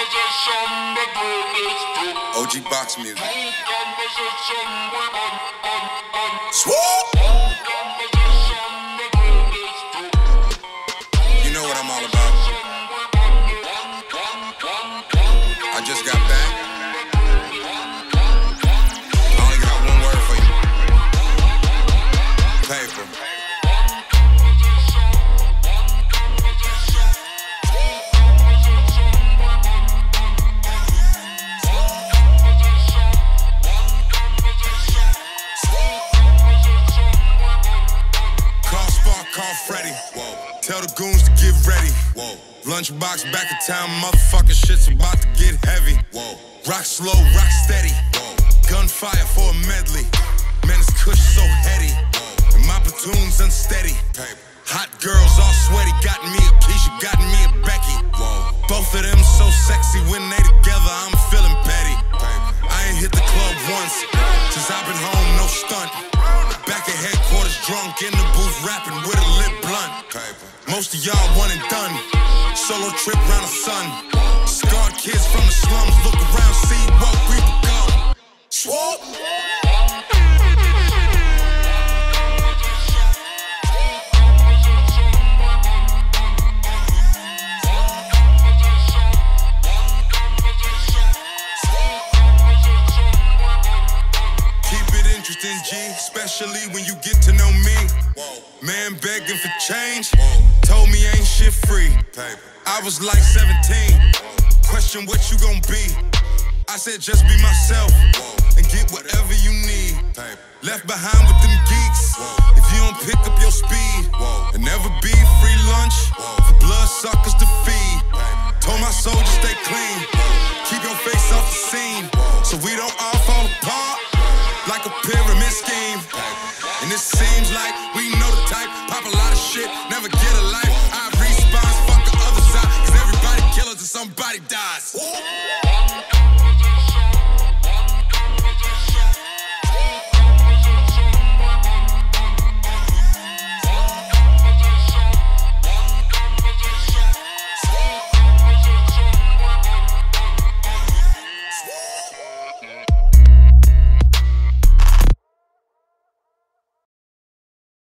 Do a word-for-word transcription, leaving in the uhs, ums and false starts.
O G Box Music. Swoop! You know what I'm all about. I just got back. I only got one word for you. Paper. Call Freddy. Whoa. Tell the goons to get ready. Whoa. Lunchbox back in town, motherfucking shit's about to get heavy. Whoa. Rock slow, rock steady. Whoa. Gunfire for a medley. Man, this kush so heady. Whoa. And my platoon's unsteady. Paper. Hot girls all sweaty. Got me a Keisha, got me a Becky. Whoa. Both of them so sexy when they together, I'm feeling petty. Paper. I ain't hit the club once since I've been home, no stunt. Back at headquarters, drunk in the booth, rapping with a lit blunt. Paper. Most of y'all one and done. Solo trip round the sun. Scarred kids from the slums, look around, see what we become. Swoop! Interesting, G, especially when you get to know me. Whoa. Man begging for change. Whoa. Told me ain't shit free. Paper. I was like seventeen. Whoa. Question what you gon' be. I said just be myself. Whoa. And get whatever you need. Paper. Left behind with them geeks. Whoa. If you don't pick up your speed. Whoa. And never be free lunch. Whoa. For blood suckers to feed. Paper. Told my soldiers stay clean. Whoa. Keep your face off the scene. Whoa. So we don't all fall apart like a pyramid scheme. And it seems like we know the type. Pop a lot of shit, never get a life. I